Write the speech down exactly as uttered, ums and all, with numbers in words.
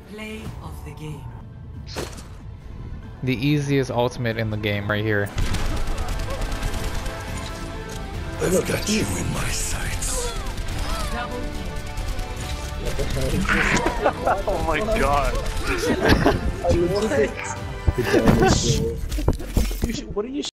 Play of the game. The easiest ultimate in the game right here. I've got you in my sights. Double Oh my god. What are you